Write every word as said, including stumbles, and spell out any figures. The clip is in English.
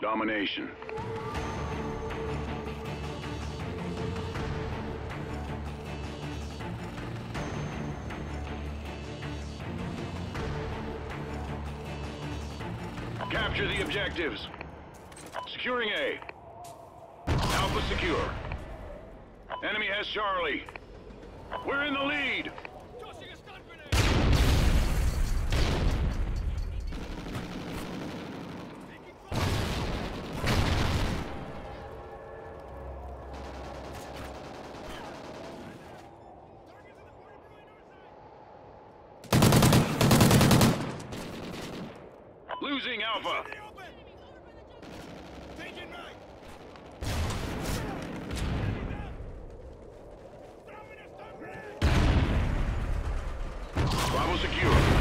Domination. Capture the objectives. Securing A. Alpha secure. Enemy has Charlie. We're in the lead. Losing Alpha. Bravo secure.